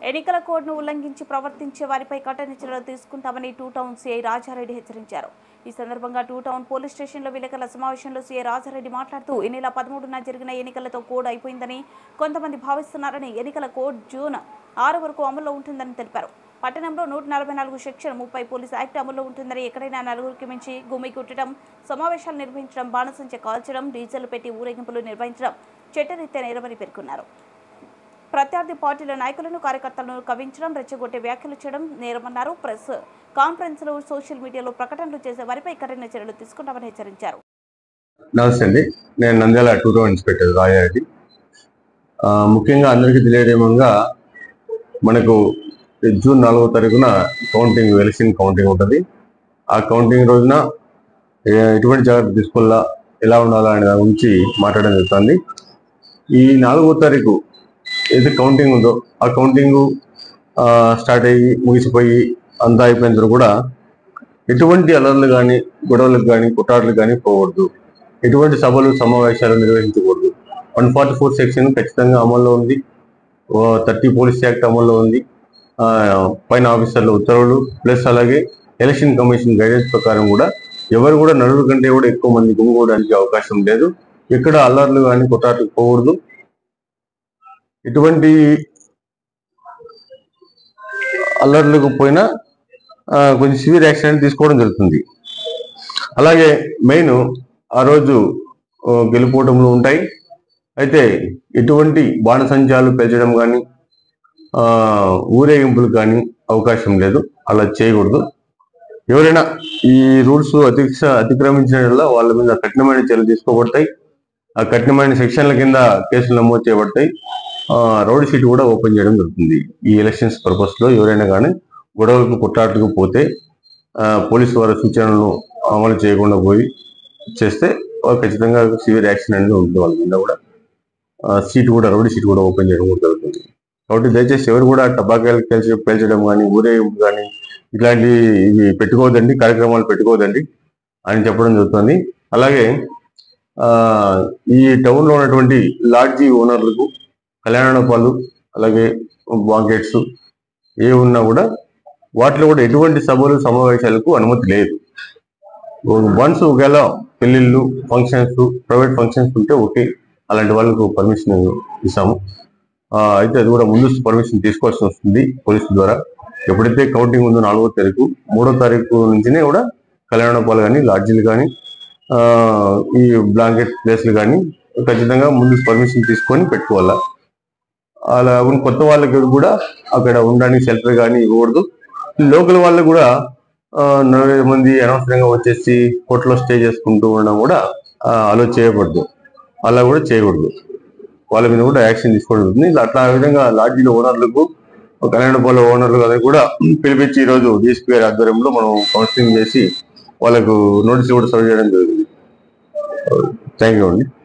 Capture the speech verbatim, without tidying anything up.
ఎన్నికల కోడ్ను ఉల్లంఘించి ప్రవర్తించే వారిపై కఠిన చర్యలు తీసుకుంటామని టూ టౌన్ సీఐ రాజారెడ్డి హెచ్చరించారు. ఈ సందర్భంగా టూ టౌన్ పోలీస్ స్టేషన్లో విలేకరుల సమావేశంలో సీఐ రాజారెడ్డి మాట్లాడుతూ ఈ నెల పదమూడున జరిగిన ఎన్నికలతో కోడ్ అయిపోయిందని కొంతమంది భావిస్తున్నారని, ఎన్నికల కోడ్ జూన్ ఆరు వరకు అమల్లో ఉంటుందని తెలిపారు. పట్టణంలో నూట నలభై నాలుగు సెక్షన్ ముప్పై పోలీస్ యాక్ట్ అమల్లో ఉంటుందని, ఎక్కడైనా నలుగురికి మించి గుమ్మి కుట్టడం, సమావేశాలు నిర్వహించడం, బాణసంచ కాల్చడం, డీజేలు పెట్టి ఊరేగింపులు నిర్వహించడం చట్టరీత్యా నేరమని పేర్కొన్నారు. ప్రత్యర్థి పార్టీల నాయకులను, కార్యకర్తలను కవించడం, రెచ్చగొట్టే వ్యాఖ్యలు చేయడం నేరమన్నారు. ప్రెస్ కాన్ఫరెన్స్లో, సోషల్ మీడియాలో ప్రకటనలు చేసే వారిపై కఠిన చర్యలు తీసుకుంటామని హెచ్చరించారు. నమస్తే అండి, నేను Nandyal two town inspector Rajareddy. ముఖ్యంగా అందరికీ తెలియజేయమంగా మనకు జూన్ నాలుగో తారీఖున కౌంటింగ్ ఎలక్షన్ కౌంటింగ్ ఉంటుంది. ఆ కౌంటింగ్ రోజున ఎటువంటి జాగ్రత్త తీసుకోవాలా, ఎలా ఉండాలా అనే దాని గురించి మాట్లాడడం జరుగుతుంది. ఈ నాలుగో తారీఖు ఏదైతే కౌంటింగ్ ఉందో ఆ కౌంటింగ్ స్టార్ట్ అయ్యి ముగిసిపోయి అంతా అయిపోయిన తర్వాత కూడా ఎటువంటి అలర్లు కానీ, గొడవలకు కానీ, కొట్టాట్లకు కానీ పోకూడదు. ఎటువంటి సభలు సమావేశాలు నిర్వహించకూడదు. వన్ ఫార్టీ ఫోర్ సెక్షన్ ఖచ్చితంగా అమల్లో ఉంది. థర్టీ పోలీస్ యాక్ట్ అమల్లో ఉంది. పైన ఆఫీసర్ల ఉత్తర్వులు ప్లస్ అలాగే ఎలక్షన్ కమిషన్ గైడెన్స్ ప్రకారం కూడా ఎవరు కూడా నలుగురు కంటే కూడా ఎక్కువ మంది గుమ్ముకోవడానికి అవకాశం లేదు. ఎక్కడ అల్లర్లు కానీ కొట్టాట్లకు పోకూడదు. ఎటువంటి అల్లర్లకు పోయినా కొంచెం సివియర్ యాక్షన్ తీసుకోవడం జరుగుతుంది. అలాగే మెయిన్ ఆ రోజు గెలుపోవటంలో ఉంటాయి. అయితే ఎటువంటి బాణసంచాలు పెంచడం కానీ, ఊరేగింపులు కానీ అవకాశం లేదు. అలా చేయకూడదు. ఎవరైనా ఈ రూల్స్ అతిక్ష అతిక్రమించిన వాళ్ళ మీద కఠినమైన చర్యలు తీసుకోబడతాయి. ఆ కఠినమైన సెక్షన్ల కింద కేసులు నమోదు చేయబడతాయి. రౌడీ షీట్ కూడా ఓపెన్ చేయడం జరుగుతుంది. ఈ ఎలక్షన్స్ పర్పస్ లో ఎవరైనా కానీ గొడవలకు కొట్టాట్లకు పోతే పోలీసు వారి సూచనలను అమలు చేయకుండా పోయి చేస్తే ఖచ్చితంగా సివియర్ యాక్షన్ అనేది ఉంటుంది. వాళ్ళ మీద కూడా సీట్ కూడా రౌడీ షీట్ కూడా ఓపెన్ చేయడం కూడా జరుగుతుంది. కాబట్టి దయచేసి ఎవరు కూడా టబాకాయలు పేల్చి పేల్చడం కానీ, ఊరేగింపు కానీ ఇట్లాంటి ఇవి పెట్టుకోవద్దండి, కార్యక్రమాలు పెట్టుకోవద్దండి అని చెప్పడం జరుగుతుంది. అలాగే ఈ టౌన్లో ఉన్నటువంటి లాడ్జీ ఓనర్లకు, కళ్యాణపాలు, అలాగే బాంకెట్స్ ఏ ఉన్నా కూడా వాటిలో కూడా ఎటువంటి సభలు సమావేశాలకు అనుమతి లేదు. వన్స్ ఒకవేళ పెళ్లిళ్ళు, ఫంక్షన్స్, ప్రైవేట్ ఫంక్షన్స్ ఉంటే ఓకే, అలాంటి వాళ్ళకు పర్మిషన్ ఇస్తాము. అయితే అది కూడా ముందు పర్మిషన్ తీసుకోవాల్సి వస్తుంది పోలీసుల ద్వారా. ఎప్పుడైతే కౌంటింగ్ ఉందో నాలుగో తారీఖు మూడో తారీఖు నుంచినే కూడా కళ్యాణపాలు కానీ, లాడ్జీలు కానీ, ఈ బ్లాంకెట్ ప్లేస్లు కానీ ఖచ్చితంగా ముందు పర్మిషన్ తీసుకొని పెట్టుకోవాలా. అలా కొత్త వాళ్ళకి కూడా అక్కడ ఉండడానికి షెల్టర్ కానీ ఇవ్వకూడదు. లోకల్ వాళ్ళు కూడా నలభై మంది అనవసరంగా వచ్చేసి కోర్టులో స్టే చేసుకుంటూ ఉండడం కూడా అలో చేయకూడదు. అలా కూడా చేయకూడదు. వాళ్ళ మీద కూడా యాక్షన్ తీసుకోవడం. అట్లా విధంగా లాడ్జీల ఓనర్లకు, కళ్యాణపాల ఓనర్లు అది కూడా పిలిపించి ఈరోజు డీఎస్పీ గారి ఆధ్వర్యంలో మనం కౌన్సిలింగ్ చేసి వాళ్ళకు నోటీసులు కూడా సర్వ్ చేయడం జరిగింది. థ్యాంక్ యూ అండి.